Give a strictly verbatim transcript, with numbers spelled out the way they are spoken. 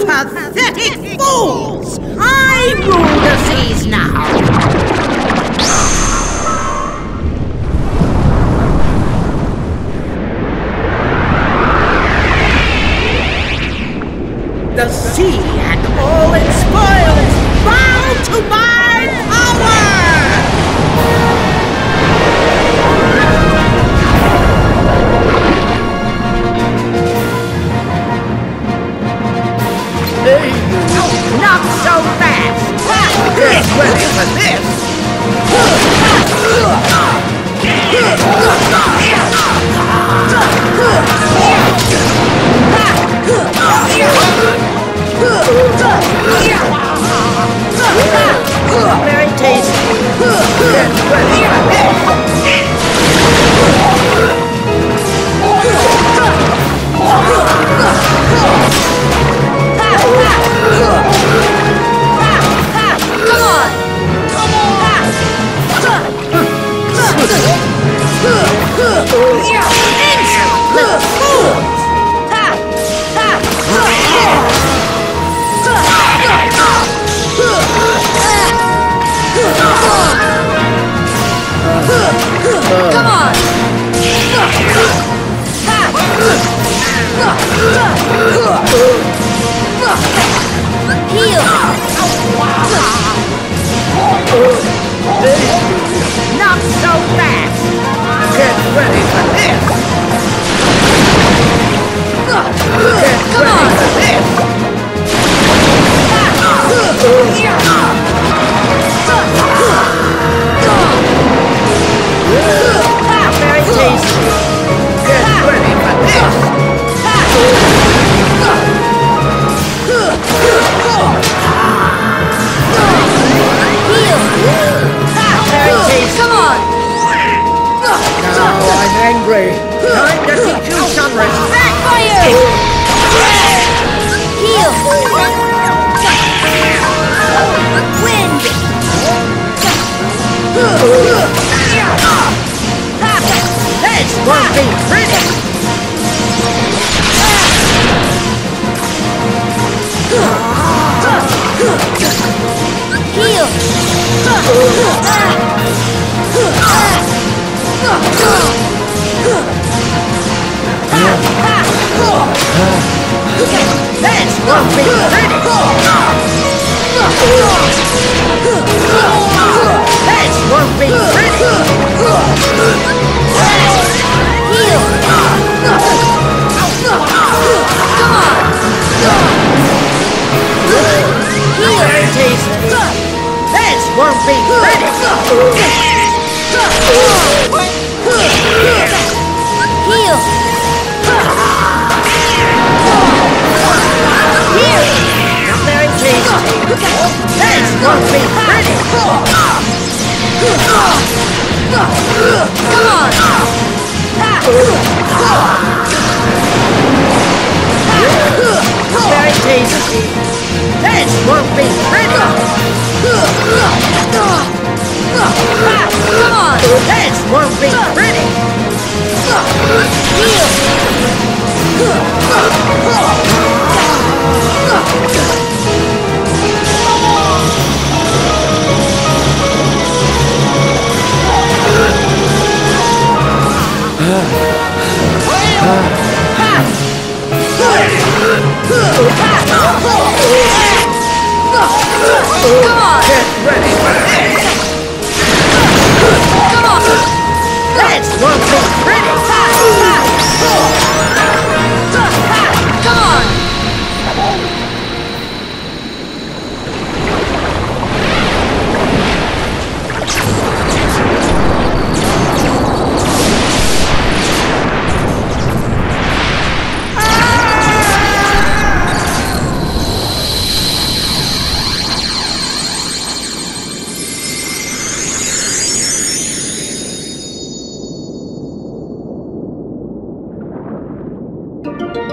pathetic fools! I rule the seas now! The sea and all its spoils bow to my power! Hey, not so fast! Get ready for this! Very tasty. Get ready for this! Not so fast! Get ready for this! Get ready for this! Very tasty! Get ready for this! Angry. Time to teach you some respect. Fire! Heal! Wind! This won't be pretty! Heal! This won't be pretty! This won't be pretty! Heal! Come on! Heal! Very tasty! This won't be pretty! Heal! Here! Very tasty! This won't be pretty! Come on! Very tasty! This won't be pretty! Come on! This won't be pretty! Heal! Come on! Get ready for this! Come on! This won't be pretty! Come on! You